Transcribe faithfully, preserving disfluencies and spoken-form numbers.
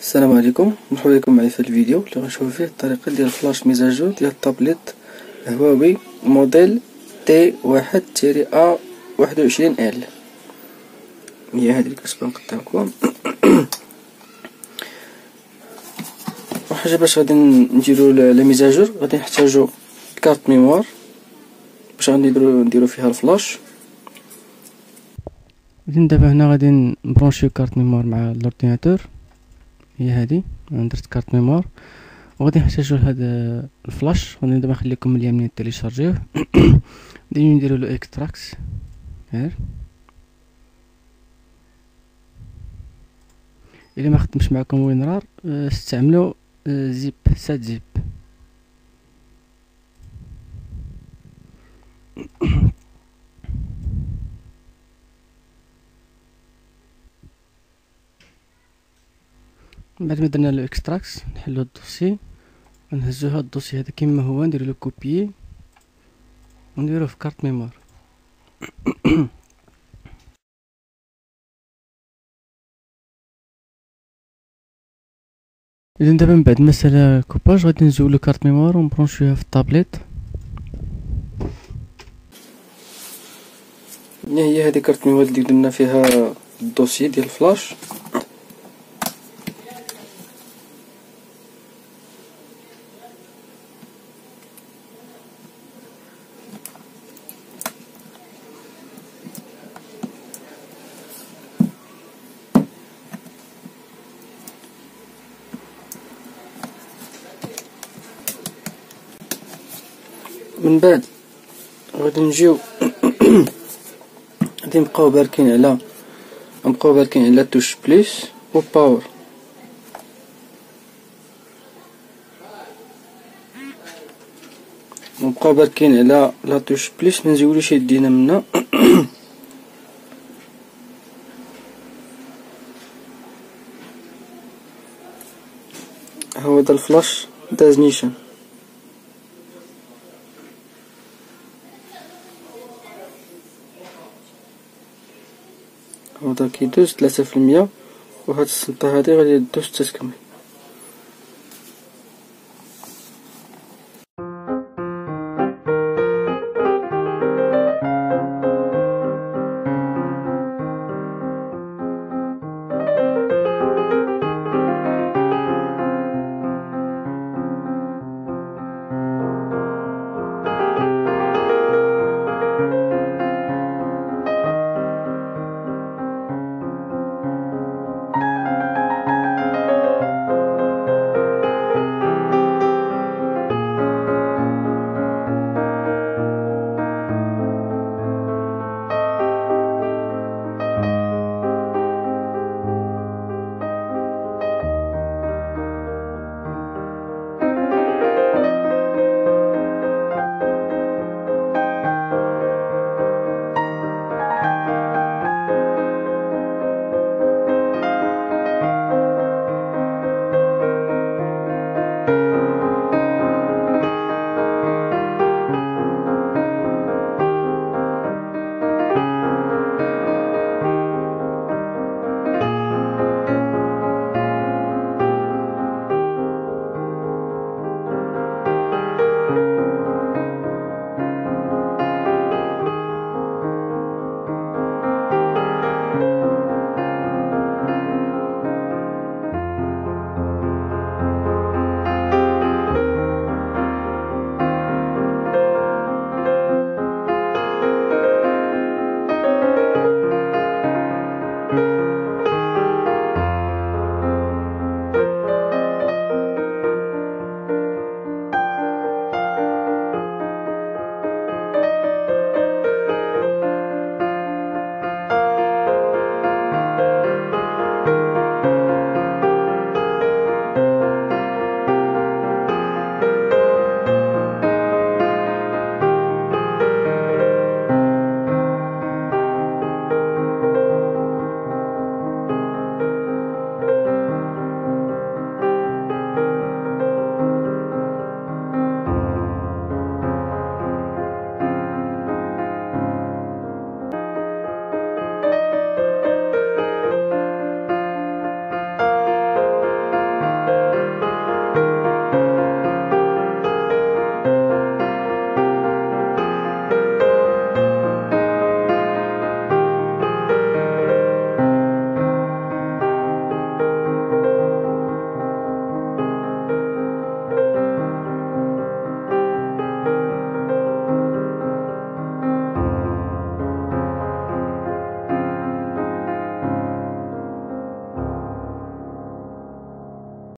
السلام عليكم، مرحبا بكم معي في الفيديو اللي غنشوفو فيه الطريقه ديال فلاش ميزاجور ديال الطابليت هواوي موديل تي واحد تيري ا واحد وعشرين ال. هي هذه اللي كتبان قدامكم. وحاجه باش غادي نديرو لا ميزاجور غادي نحتاجو كارت ميموار باش غنديرو نديرو فيها الفلاش. اذا دابا هنا غادي نبرونشيو كارت ميموار مع الاورديناتور، هي هذه انا درت كارت ميموار. وغادي نحتاجو لهذا الفلاش، غادي دابا نخليكم اليوم منين تيليشارجيوه. غادي نديرو له اكستراكت غير الا ما خدمش معكم وينرار استعملوا زيب سات زيب. بعد ما درنا له اكستراكت نحلو الدوسي، نهزو هاد الدوسي هذا كما هو، نديرو له كوبيي ونديروه في كارت ميموار. اذا دابا من بعد ما سالا كوباج غادي نزولو كارت ميموار ونبرونشيوها في الطابليت. هي هذه كارت ميموار اللي درنا فيها الدوسي ديال الفلاش. من بعد غادي نجيو غادي نبقاو باركين على نبقاو باركين على توش بليس و باور. نبقاو باركين على لا توش بليس، ما نزولوش يدينا منا. هو دا الفلاش داز نيشان، هذا كيدوز ثلاثة في المية، وهاد السلطة هادي غادي دوز تتكمل.